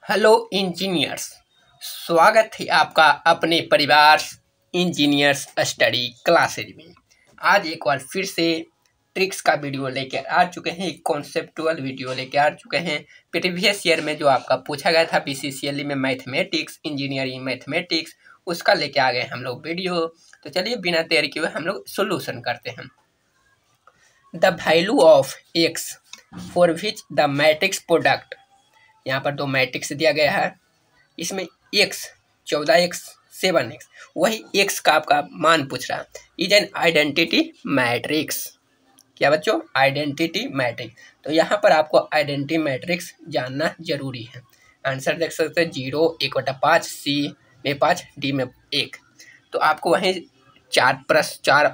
Hello engineers, स्वागत है आपका अपने परिवार इंजीनियर्स स्टडी क्लासेज में। आज एक बार फिर से ट्रिक्स का वीडियो लेकर आ चुके हैं, एक कॉन्सेप्टुअल वीडियो लेकर आ चुके हैं। प्रीवियस ईयर में जो आपका पूछा गया था पीसीसीएलई में मैथमेटिक्स, इंजीनियरिंग मैथमेटिक्स, उसका लेके आ गए हम लोग वीडियो। तो चलिए बिना देर किए हम लोग सोल्यूशन करते हैं। The value of x for which the matrix product, यहाँ पर दो मैट्रिक्स दिया गया है, इसमें x 14x 7x, वही x का आपका मान पूछ रहा है। Is an identity matrix. क्या बच्चों? Identity matrix. तो यहाँ पर आपको आइडेंटिटी मैट्रिक्स जानना जरूरी है। आंसर देख सकते हैं 0, 1/5, C में 5, D में 1। तो आपको वहीं 4+4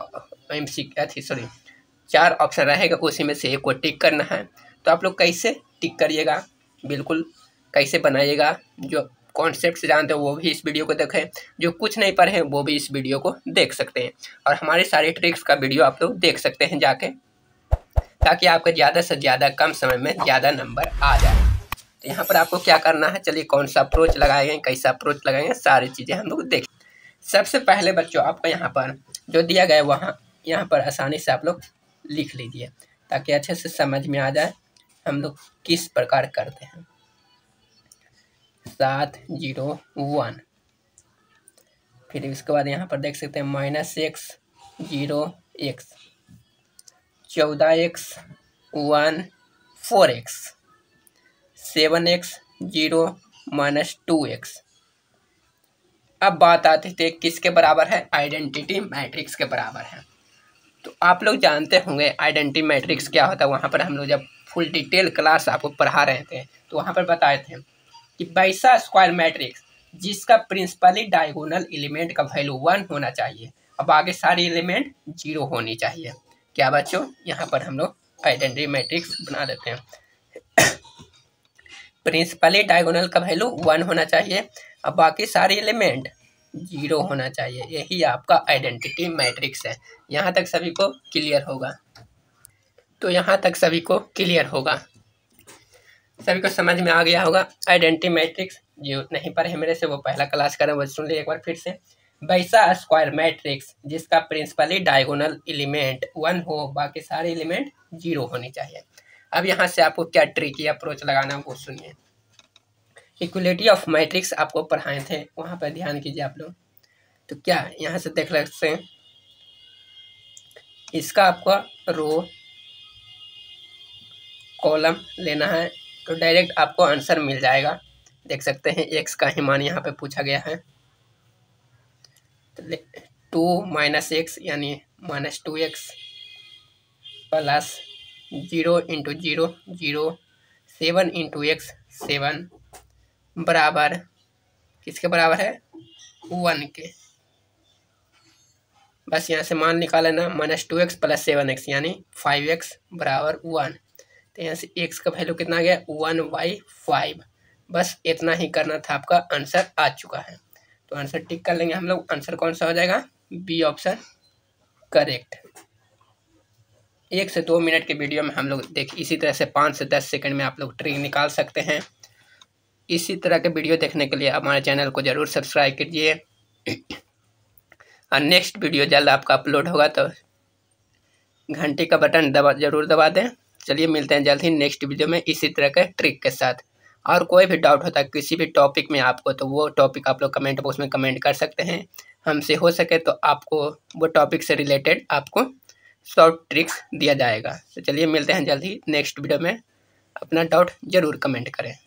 4 ऑप्शन रहेगा, उसी में से एक को टिक करना है। तो आप लोग कैसे टिक करिएगा, बिल्कुल कैसे बनाइएगा, जो कॉन्सेप्ट जानते हो वो भी इस वीडियो को देखें, जो कुछ नहीं पढ़े वो भी इस वीडियो को देख सकते हैं, और हमारे सारे ट्रिक्स का वीडियो आप लोग देख सकते हैं जाके, ताकि आपके ज़्यादा से ज़्यादा कम समय में ज़्यादा नंबर आ जाए। तो यहाँ पर आपको क्या करना है, चलिए कौन सा अप्रोच लगाएंगे, कैसा अप्रोच लगाएंगे, सारी चीज़ें हम लोग देखें। सबसे पहले बच्चों आपको यहाँ पर जो दिया गया है यहाँ पर आसानी से आप लोग लिख लीजिए, ताकि अच्छे से समझ में आ जाए हम लोग किस प्रकार करते हैं। 7, 0, 1, फिर इसके बाद यहाँ पर देख सकते हैं -x 0x, 14x 1 4x, 7x 0 -2x। अब बात आती थी किसके बराबर है, आइडेंटिटी मैट्रिक्स के बराबर है। तो आप लोग जानते होंगे आइडेंटिटी मैट्रिक्स क्या होता है। वहाँ पर हम लोग जब फुल डिटेल क्लास आपको पढ़ा रहे थे तो वहाँ पर बताए थे कि वैसा स्क्वायर मैट्रिक्स जिसका प्रिंसिपली डायगोनल एलिमेंट का वैल्यू 1 होना चाहिए, अब आगे सारी एलिमेंट 0 होनी चाहिए। क्या बच्चों? यहाँ पर हम लोग आइडेंटिटी मैट्रिक्स बना देते हैं। प्रिंसिपली डायगोनल का वैल्यू 1 होना चाहिए, अब बाकी सारी एलिमेंट 0 होना चाहिए। यही आपका आइडेंटिटी मैट्रिक्स है। यहाँ तक सभी को क्लियर होगा? तो यहाँ तक सभी को क्लियर होगा, सभी को समझ में आ गया होगा आइडेंटिटी मैट्रिक्स। जो नहीं पढ़े मेरे से वो पहला क्लास करें, वो सुन लीजिए एक बार फिर से। वैसा स्क्वायर मैट्रिक्स जिसका प्रिंसिपली डायगोनल एलिमेंट 1 हो, बाकी सारे एलिमेंट 0 होनी चाहिए। अब यहाँ से आपको क्या ट्रिकी अप्रोच लगाना वो सुनिए। इक्वलिटी ऑफ मैट्रिक्स आपको पढ़ाए थे, वहाँ पर ध्यान कीजिए आप लोग। तो क्या यहाँ से देख सकते हैं, इसका आपका रो कॉलम लेना है, तो डायरेक्ट आपको आंसर मिल जाएगा। देख सकते हैं x का ही मान यहाँ पे पूछा गया है, तो 2 - x यानी -2x प्लस 0 × 0 0, 7 × x 7 बराबर किसके बराबर है, 1 के। बस यहाँ से मान निकाल लेना, -2x + 7x यानी 5x बराबर 1। तो यहाँ से x का वैल्यू कितना आ गया, 1/5। बस इतना ही करना था, आपका आंसर आ चुका है। तो आंसर टिक कर लेंगे हम लोग। आंसर कौन सा हो जाएगा, बी ऑप्शन करेक्ट। 1 से 2 मिनट के वीडियो में हम लोग इसी तरह से 5 से 10 सेकंड में आप लोग ट्रिक निकाल सकते हैं। इसी तरह के वीडियो देखने के लिए हमारे चैनल को जरूर सब्सक्राइब कीजिए, और नेक्स्ट वीडियो जल्द आपका अपलोड होगा तो घंटी का बटन जरूर दबा दें। चलिए मिलते हैं जल्द ही नेक्स्ट वीडियो में इसी तरह के ट्रिक के साथ। और कोई भी डाउट होता है किसी भी टॉपिक में आपको, तो वो टॉपिक आप लोग कमेंट बॉक्स में कमेंट कर सकते हैं। हमसे हो सके तो आपको वो टॉपिक से रिलेटेड आपको शॉर्ट ट्रिक्स दिया जाएगा। तो चलिए मिलते हैं जल्द ही नेक्स्ट वीडियो में। अपना डाउट ज़रूर कमेंट करें।